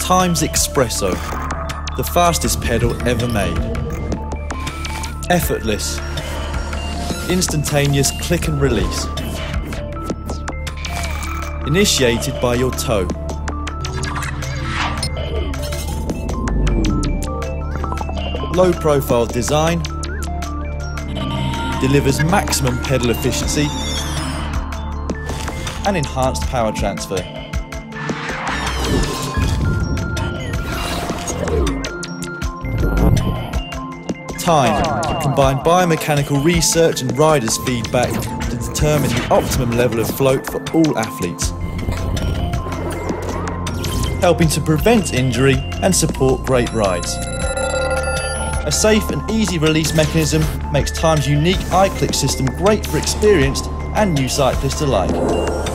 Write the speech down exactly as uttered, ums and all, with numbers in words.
Times Xpresso, the fastest pedal ever made. Effortless, instantaneous click and release. Initiated by your toe. Low profile design delivers maximum pedal efficiency and enhanced power transfer. Time combine biomechanical research and riders' feedback to determine the optimum level of float for all athletes, helping to prevent injury and support great rides. A safe and easy release mechanism makes Time's unique iClick system great for experienced and new cyclists alike.